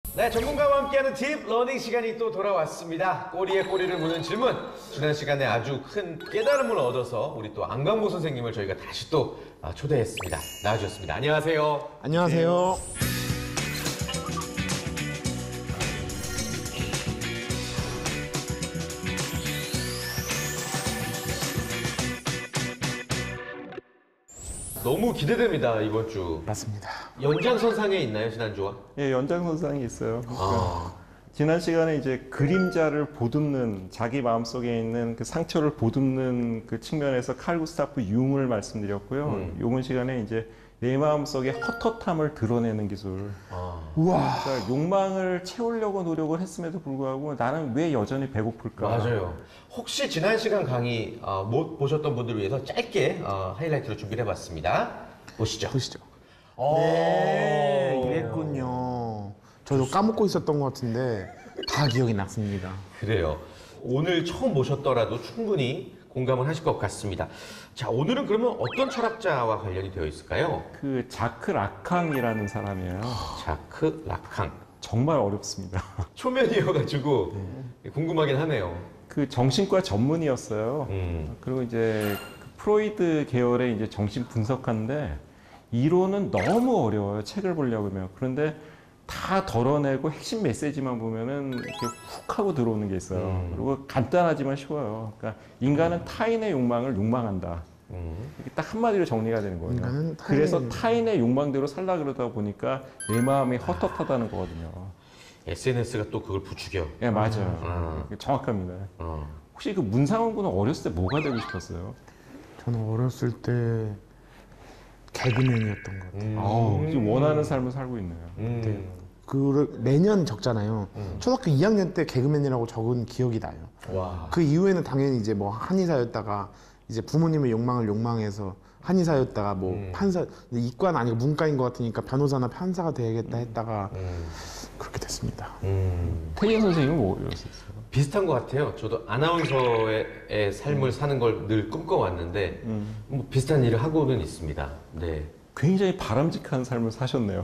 네, 전문가와 함께하는 딥 러닝 시간이 또 돌아왔습니다. 꼬리에 꼬리를 무는 질문. 지난 시간에 아주 큰 깨달음을 얻어서 우리 또 안광보 선생님을 저희가 다시 또 초대했습니다. 나와주셨습니다. 안녕하세요. 안녕하세요. 너무 기대됩니다, 이번 주. 맞습니다. 연장선상에 있나요, 지난주와? 예, 연장선상이 있어요. 아, 지난 시간에 이제 그림자를 보듬는, 자기 마음속에 있는 그 상처를 보듬는 그 측면에서 칼 구스타프 융을 말씀드렸고요. 이번 시간에 이제 내 마음속에 헛헛함을 드러내는 기술. 우와. 그러니까 욕망을 채우려고 노력을 했음에도 불구하고 나는 왜 여전히 배고플까? 맞아요. 혹시 지난 시간 강의 못 보셨던 분들을 위해서 짧게 하이라이트로 준비를 해봤습니다. 보시죠. 보시죠. 오. 네, 이랬군요. 저도 까먹고 있었던 것 같은데 다 기억이 났습니다. 그래요. 오늘 처음 보셨더라도 충분히 공감을 하실 것 같습니다. 자, 오늘은 그러면 어떤 철학자와 관련이 되어 있을까요? 그 자크 라캉이라는 사람이에요. 자크 라캉. 정말 어렵습니다. 초면이어가지고 궁금하긴 하네요. 그 정신과 전문의였어요. 그리고 이제 그 프로이드 계열의 이제 정신 분석하는데 이론은 너무 어려워요. 책을 보려고 하면. 그런데 다 덜어내고 핵심 메시지만 보면은 이렇게 훅 하고 들어오는 게 있어요. 그리고 간단하지만 쉬워요. 그러니까 인간은 타인의 욕망을 욕망한다. 이렇게 딱 한마디로 정리가 되는 거예요. 인간은 그래서 타인의 욕망대로 살라 그러다 보니까 내 마음이 헛헛하다는 거거든요. SNS가 또 그걸 부추겨. 예, 맞아요. 정확합니다. 혹시 그 문상훈 군은 어렸을 때 뭐가 되고 싶었어요? 저는 어렸을 때 개그맨이었던 것 같아요. 지금 원하는 삶을 살고 있네요. 매년 적잖아요. 초등학교 2학년 때 개그맨이라고 적은 기억이 나요. 와. 그 이후에는 당연히 이제 뭐 한의사였다가 이제 부모님의 욕망을 욕망해서 한의사였다가 뭐 판사, 근데 이과는 아니고 문과인 것 같으니까 변호사나 판사가 되겠다 했다가 그렇게 됐습니다. 태진 선생님은 뭐였었어요? 비슷한 것 같아요. 저도 아나운서의 삶을 사는 걸 늘 꿈꿔왔는데 뭐 비슷한 일을 하고는 있습니다. 네. 굉장히 바람직한 삶을 사셨네요.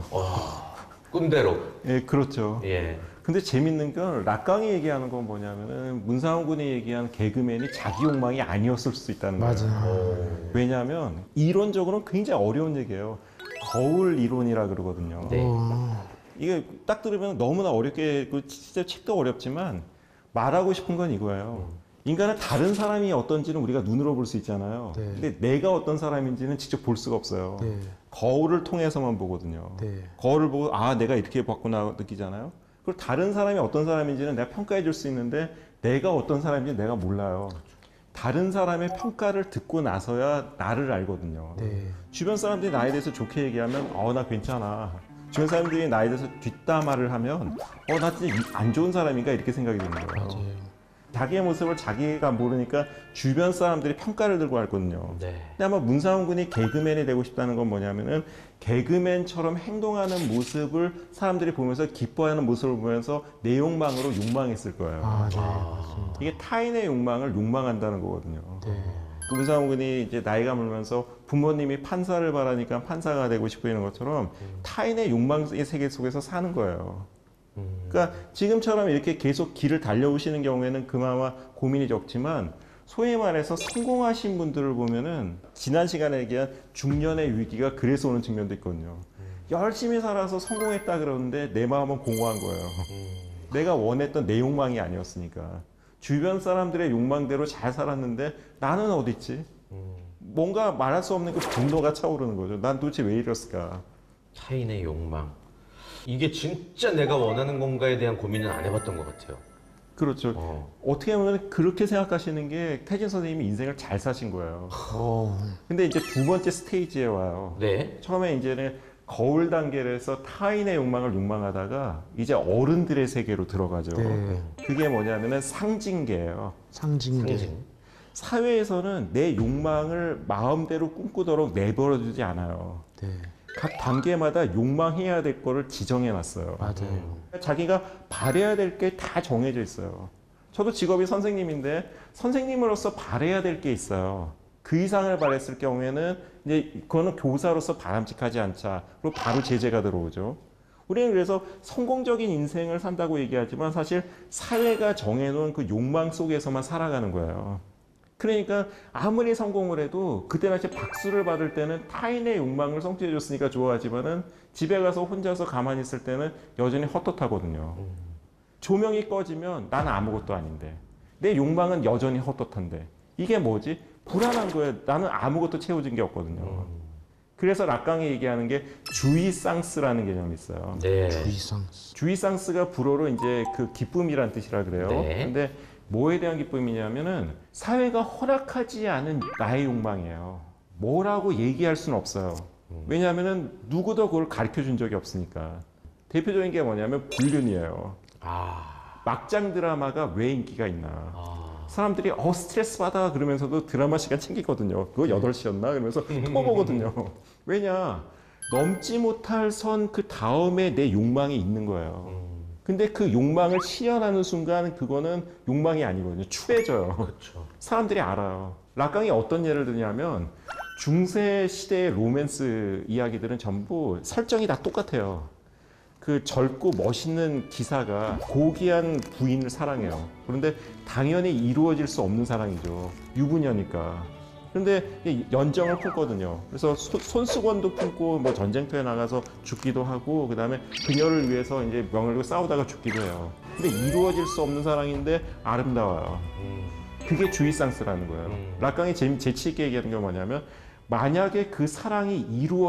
꿈대로. 예, 그렇죠. 예. 근데 재밌는 건 락강이 얘기하는 건 뭐냐면은 문상훈 군이 얘기한 개그맨이 자기 욕망이 아니었을 수 있다는 거예요. 맞아요. 왜냐하면 이론적으로는 굉장히 어려운 얘기예요. 거울 이론이라 그러거든요. 네. 이게 딱 들으면 너무나 어렵게, 진짜 책도 어렵지만 말하고 싶은 건 이거예요. 인간은 다른 사람이 어떤지는 우리가 눈으로 볼 수 있잖아요. 네. 근데 내가 어떤 사람인지는 직접 볼 수가 없어요. 네. 거울을 통해서만 보거든요. 네. 거울을 보고 내가 이렇게 봤구나 느끼잖아요. 그리고 다른 사람이 어떤 사람인지는 내가 평가해 줄 수 있는데 내가 어떤 사람인지 내가 몰라요. 다른 사람의 평가를 듣고 나서야 나를 알거든요. 네. 주변 사람들이 나에 대해서 좋게 얘기하면 나 괜찮아. 주변 사람들이 나에 대해서 뒷담화를 하면 나 진짜 안 좋은 사람인가 이렇게 생각이 드는 거예요. 맞아요. 자기의 모습을 자기가 모르니까 주변 사람들이 평가를 들고 하거든요. 네. 근데 아마 문상훈 군이 개그맨이 되고 싶다는 건 뭐냐면은 개그맨처럼 행동하는 모습을 사람들이 보면서 기뻐하는 모습을 보면서 내 욕망으로 욕망했을 거예요. 네. 맞습니다. 이게 타인의 욕망을 욕망한다는 거거든요. 네. 그 문상훈 군이 이제 나이가 들면서 부모님이 판사를 바라니까 판사가 되고 싶고 이런 것처럼 타인의 욕망의 세계 속에서 사는 거예요. 그러니까 지금처럼 이렇게 계속 길을 달려오시는 경우에는 그나마 고민이 적지만 소위 말해서 성공하신 분들을 보면은 지난 시간에 얘기한 중년의 위기가 그래서 오는 측면도 있거든요. 열심히 살아서 성공했다 그러는데 내 마음은 공허한 거예요. 내가 원했던 내 욕망이 아니었으니까. 주변 사람들의 욕망대로 잘 살았는데 나는 어디 있지? 뭔가 말할 수 없는 그 분노가 차오르는 거죠. 난 도대체 왜 이랬을까? 타인의 욕망. 이게 진짜 내가 원하는 건가에 대한 고민은 안 해봤던 것 같아요. 그렇죠. 어떻게 보면 그렇게 생각하시는 게 태진 선생님이 인생을 잘 사신 거예요. 근데 이제 두 번째 스테이지에 와요. 네. 처음에 이제는 거울 단계에서 타인의 욕망을 욕망하다가 이제 어른들의 세계로 들어가죠. 네. 그게 뭐냐면은 상징계예요. 상징계. 상징. 사회에서는 내 욕망을 마음대로 꿈꾸도록 내버려두지 않아요. 네. 각 단계마다 욕망해야 될 거를 지정해 놨어요. 맞아요. 자기가 바래야 될 게 다 정해져 있어요. 저도 직업이 선생님인데 선생님으로서 바래야 될 게 있어요. 그 이상을 바랬을 경우에는 이제 그거는 교사로서 바람직하지 않자. 그리고 바로 제재가 들어오죠. 우리는 그래서 성공적인 인생을 산다고 얘기하지만 사실 사회가 정해놓은 그 욕망 속에서만 살아가는 거예요. 그러니까 아무리 성공을 해도 그때 당시 박수를 받을 때는 타인의 욕망을 성취해줬으니까 좋아하지만은 집에 가서 혼자서 가만히 있을 때는 여전히 헛헛하거든요. 조명이 꺼지면 나는 아무것도 아닌데 내 욕망은 여전히 헛헛한데 이게 뭐지? 불안한 거예요. 나는 아무것도 채워진 게 없거든요. 그래서 락강이 얘기하는 게 주의상스라는 개념이 있어요. 네. 주의상스. 주의상스가 불어로 이제 그 기쁨이란 뜻이라 그래요. 네. 근데 뭐에 대한 기쁨이냐면은 사회가 허락하지 않은 나의 욕망이에요. 뭐라고 얘기할 수는 없어요. 왜냐하면은 누구도 그걸 가르쳐 준 적이 없으니까. 대표적인 게 뭐냐면 불륜이에요. 아. 막장 드라마가 왜 인기가 있나. 아. 사람들이 스트레스 받아 그러면서도 드라마 시간 챙기거든요. 그거 8시였나? 그러면서 또 보거든요. 왜냐? 넘지 못할 선 그 다음에 내 욕망이 있는 거예요. 근데 그 욕망을 실현하는 순간 그거는 욕망이 아니거든요. 추해져요. 그렇죠. 사람들이 알아요. 락강이 어떤 예를 드냐면 중세 시대의 로맨스 이야기들은 전부 설정이 다 똑같아요. 그 젊고 멋있는 기사가 고귀한 부인을 사랑해요. 그런데 당연히 이루어질 수 없는 사랑이죠. 유부녀니까. 그런데 연정을 품거든요. 그래서 손수건도 품고 뭐 전쟁터에 나가서 죽기도 하고 그다음에 그녀를 위해서 이제 명을 들고 싸우다가 죽기도 해요. 근데 이루어질 수 없는 사랑인데 아름다워요. 그게 주의상스라는 거예요. 락강이 재치 있게 얘기하는 게 뭐냐면 만약에 그 사랑이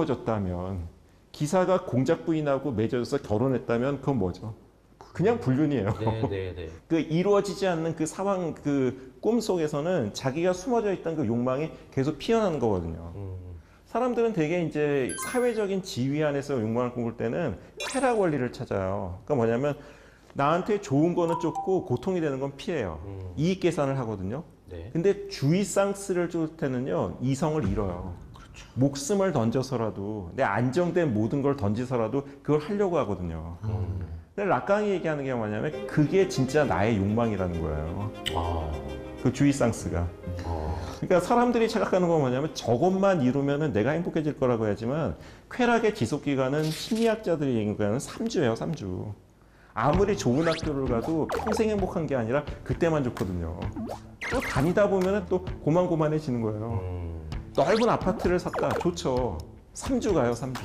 이루어졌다면 기사가 공작 부인하고 맺어져서 결혼했다면 그건 뭐죠? 그냥 불륜이에요. 네. 그 이루어지지 않는 그 상황, 그 꿈 속에서는 자기가 숨어져 있던 그 욕망이 계속 피어나는 거거든요. 사람들은 되게 이제 사회적인 지위 안에서 욕망을 꿈꿀 때는 쾌락 원리를 찾아요. 그러니까 뭐냐면 나한테 좋은 거는 쫓고 고통이 되는 건 피해요. 이익 계산을 하거든요. 네. 근데 주의상스를 쫓을 때는요, 이성을 잃어요. 목숨을 던져서라도 내 안정된 모든 걸 던지서라도 그걸 하려고 하거든요. 근데 락강이 얘기하는 게 뭐냐면 그게 진짜 나의 욕망이라는 거예요. 아. 그 주의상스가. 그러니까 사람들이 착각하는 건 뭐냐면 저것만 이루면은 내가 행복해질 거라고 하지만 쾌락의 지속 기간은 심리학자들이 얘기하는 3주예요, 3주. 아무리 좋은 학교를 가도 평생 행복한 게 아니라 그때만 좋거든요. 또 다니다 보면은 또 고만고만해지는 거예요. 넓은 아파트를 샀다. 좋죠. 3주 가요, 3주.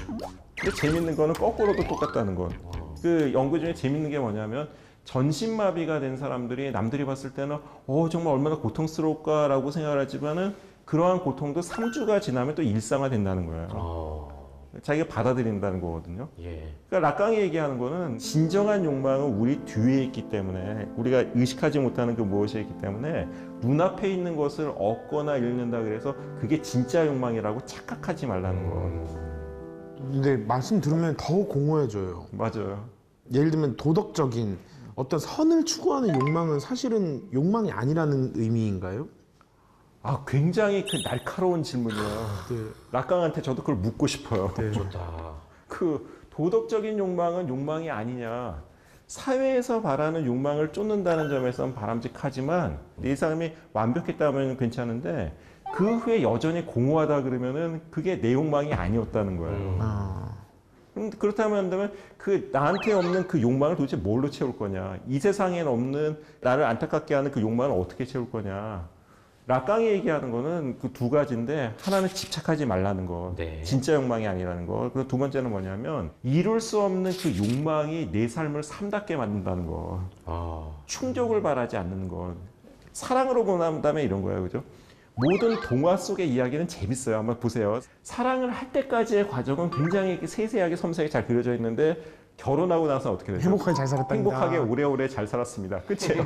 근데 재밌는 거는 거꾸로도 똑같다는 것. 그 연구 중에 재밌는 게 뭐냐면 전신마비가 된 사람들이 남들이 봤을 때는 정말 얼마나 고통스러울까라고 생각을 하지만은 그러한 고통도 3주가 지나면 또 일상화된다는 거예요. 자기가 받아들인다는 거거든요. 예. 그러니까 락강이 얘기하는 거는 진정한 욕망은 우리 뒤에 있기 때문에 우리가 의식하지 못하는 그 무엇이 있기 때문에 눈앞에 있는 것을 얻거나 잃는다 그래서 그게 진짜 욕망이라고 착각하지 말라는 거. 근데 말씀 들으면 더 공허해져요. 맞아요. 예를 들면 도덕적인 어떤 선을 추구하는 욕망은 사실은 욕망이 아니라는 의미인가요? 아, 굉장히 그 날카로운 질문이에요. 네. 락강한테 저도 그걸 묻고 싶어요. 좋다. 그 도덕적인 욕망은 욕망이 아니냐. 사회에서 바라는 욕망을 쫓는다는 점에서는 바람직하지만 이 사람이 완벽했다면 괜찮은데 그 후에 여전히 공허하다 그러면은 그게 내 욕망이 아니었다는 거예요. 그렇다면 그 나한테 없는 그 욕망을 도대체 뭘로 채울 거냐? 이 세상엔 없는 나를 안타깝게 하는 그 욕망을 어떻게 채울 거냐? 락강이 얘기하는 거는 그 두 가지인데 하나는 집착하지 말라는 거, 네. 진짜 욕망이 아니라는 거. 그리고 두 번째는 뭐냐면 이룰 수 없는 그 욕망이 내 삶을 삶답게 만든다는 거. 충족을 바라지 않는 것. 사랑으로 본다면 이런 거예요, 그죠? 모든 동화 속의 이야기는 재밌어요. 한번 보세요. 사랑을 할 때까지의 과정은 굉장히 세세하게 섬세하게 잘 그려져 있는데 결혼하고 나서 어떻게 되죠? 행복하게 잘 살았다. 행복하게 오래오래 잘 살았습니다. 끝이에요.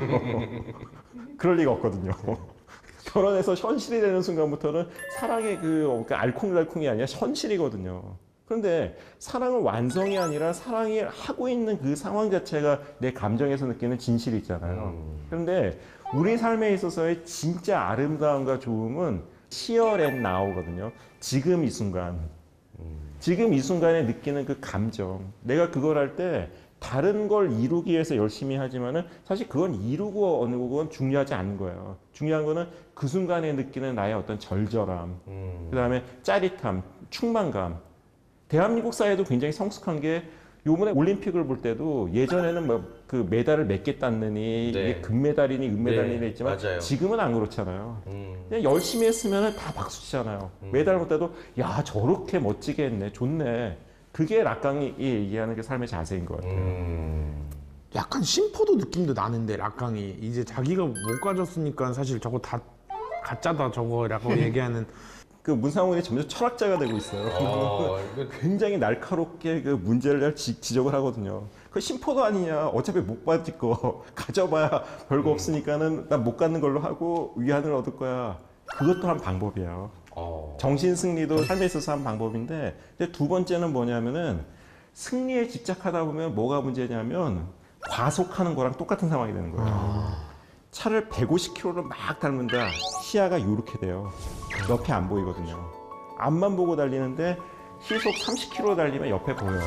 그럴 리가 없거든요. 결혼해서 현실이 되는 순간부터는 사랑의 그 알콩달콩이 아니라 현실이거든요. 그런데 사랑은 완성이 아니라 사랑이 하고 있는 그 상황 자체가 내 감정에서 느끼는 진실이 있잖아요. 그런데 우리 삶에 있어서의 진짜 아름다움과 좋음은 here and now거든요. 지금 이 순간. 지금 이 순간에 느끼는 그 감정. 내가 그걸 할 때 다른 걸 이루기 위해서 열심히 하지만은 사실 그건 이루고 어느 건 중요하지 않은 거예요. 중요한 거는 그 순간에 느끼는 나의 어떤 절절함, 그 다음에 짜릿함, 충만감. 대한민국 사회도 굉장히 성숙한 게 요번에 올림픽을 볼 때도 예전에는 뭐 그 메달을 몇 개 땄느니 네. 이게 금메달이니 은메달이니 네, 했지만 맞아요. 지금은 안 그렇잖아요. 그냥 열심히 했으면 다 박수 치잖아요. 메달 못 따도 야 저렇게 멋지게 했네, 좋네. 그게 락강이 얘기하는 게 삶의 자세인 것 같아요. 약간 심포도 느낌도 나는데 락강이 이제 자기가 못 가졌으니까 사실 저거 다 가짜다 저거라고 얘기하는 그 문상훈이 점점 철학자가 되고 있어요. 굉장히 날카롭게 그 문제를 지적을 하거든요. 그 심포도 아니냐. 어차피 못 받을 거 가져봐야 별거 없으니까는 난 못 갖는 걸로 하고 위안을 얻을 거야. 그것도 한 방법이에요. 정신 승리도 삶에 있어서 한 방법인데, 근데 두 번째는 뭐냐면은 승리에 집착하다 보면 뭐가 문제냐면 과속하는 거랑 똑같은 상황이 되는 거예요. 차를 150km를 막 닮는다. 시야가 이렇게 돼요. 옆에 안 보이거든요. 앞만 보고 달리는데 시속 30km 달리면 옆에 보여요.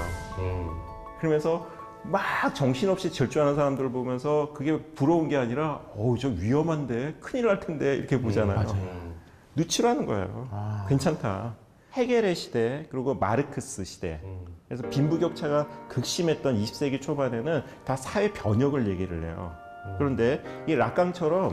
그러면서 막 정신없이 질주하는 사람들을 보면서 그게 부러운 게 아니라 저 위험한데 큰일 날 텐데 이렇게 보잖아요. 누치라는 거예요. 괜찮다. 헤겔의 시대 그리고 마르크스 시대. 그래서 빈부격차가 극심했던 20세기 초반에는 다 사회 변혁을 얘기를 해요. 그런데 이 락강처럼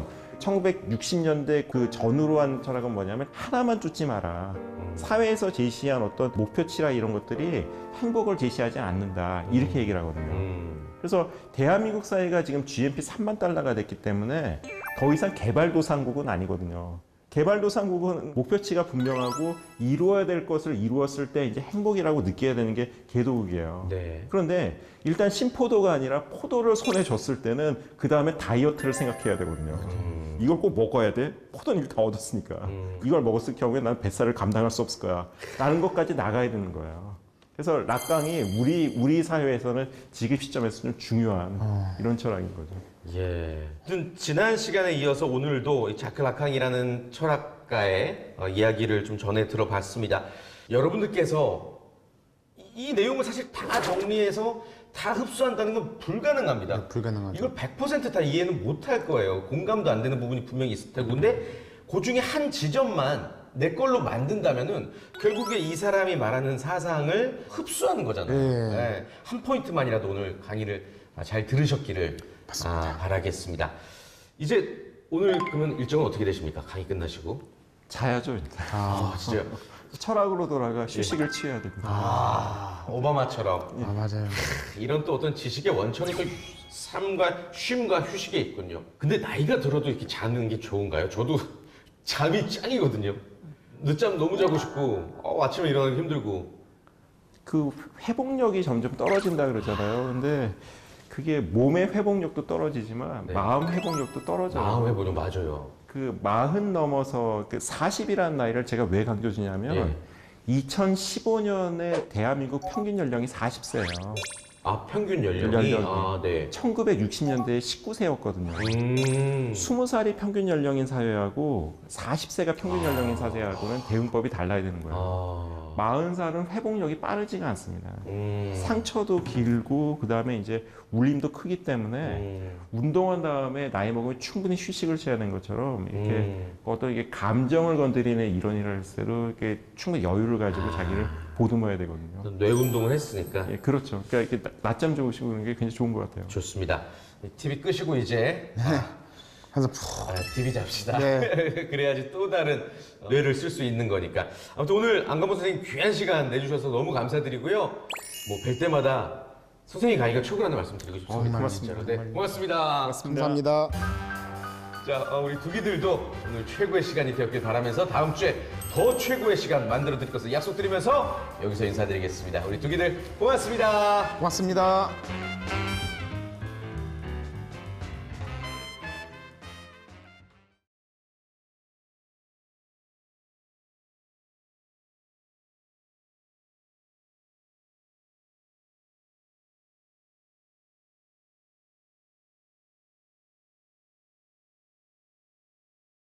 1960년대 그 전후로 한 철학은 뭐냐면 하나만 쫓지 마라. 사회에서 제시한 어떤 목표치라 이런 것들이 행복을 제시하지 않는다. 이렇게 얘기를 하거든요. 그래서 대한민국 사회가 지금 GNP 3만 달러가 됐기 때문에 더 이상 개발도상국은 아니거든요. 개발도상국은 목표치가 분명하고 이루어야 될 것을 이루었을 때 이제 행복이라고 느껴야 되는 게 개도국이에요. 네. 그런데 일단 심포도가 아니라 포도를 손에 줬을 때는 그 다음에 다이어트를 생각해야 되거든요. 이걸 꼭 먹어야 돼? 포도는 이미 다 얻었으니까. 이걸 먹었을 경우에 난 뱃살을 감당할 수 없을 거야. 라는 것까지 나가야 되는 거예요. 그래서 락강이 우리 사회에서는 지금 시점에서 좀 중요한 이런 철학인 거죠. 예. 지난 시간에 이어서 오늘도 이 자크 라캉이라는 철학가의 이야기를 좀 전해 들어봤습니다. 여러분들께서 이 내용을 사실 다 정리해서 다 흡수한다는 건 불가능합니다. 네, 불가능하죠. 이걸 100% 다 이해는 못할 거예요. 공감도 안 되는 부분이 분명히 있을 테고. 근데 그 중에 한 지점만 내 걸로 만든다면은 결국에 이 사람이 말하는 사상을 흡수하는 거잖아요. 네. 한 포인트만이라도 오늘 강의를 잘 들으셨기를 바라겠습니다. 이제 오늘 그러면 일정은 어떻게 되십니까? 강의 끝나시고? 자야죠, 일단. 진짜요? 철학으로 돌아가 휴식을 취해야 됩니다. 오바마처럼. 맞아요. 이런 또 어떤 지식의 원천이 또 삶과 쉼과 휴식에 있군요. 근데 나이가 들어도 이렇게 자는 게 좋은가요? 저도 잠이 짱이거든요. 늦잠 너무 자고 싶고 아침에 일어나기 힘들고. 그 회복력이 점점 떨어진다 그러잖아요. 근데 그게 몸의 회복력도 떨어지지만 네. 마음 회복력도 떨어져요. 마음 해보죠. 맞아요. 그 40 넘어서 그 40이라는 나이를 제가 왜 강조 주냐면 2015년에 대한민국 평균 연령이 40세예요. 평균 연령이? 네. 1960년대에 19세였거든요. 20살이 평균 연령인 사회하고 40세가 평균 연령인 사회하고는 대응법이 달라야 되는 거예요. 40살은 회복력이 빠르지가 않습니다. 상처도 길고 그다음에 이제 울림도 크기 때문에 운동한 다음에 나이 먹으면 충분히 휴식을 취해야 되는 것처럼 이렇게 어떤 이게 감정을 건드리는 이론이라 했을 때도 이렇게 충분히 여유를 가지고 자기를 보듬어야 되거든요. 뇌 운동을 했으니까. 예, 그렇죠. 그러니까 이렇게 낮잠 주무시고 그런 게 굉장히 좋은 것 같아요. 좋습니다. TV 끄시고 이제 항상 푹. TV 잡시다. 네. 그래야지 또 다른 뇌를 쓸 수 있는 거니까. 아무튼 오늘 안강보 선생님 귀한 시간 내주셔서 너무 감사드리고요. 뭐 뵐 때마다 선생님 강의가 최고라는 말씀 드리고 싶습니다. 고맙습니다. 진짜로. 네, 고맙습니다. 감사합니다. 자, 우리 두기들도 오늘 최고의 시간이 되었길 바라면서 다음 주에 더 최고의 시간 만들어 드릴 것을 약속드리면서 여기서 인사드리겠습니다. 우리 두기들 고맙습니다. 고맙습니다.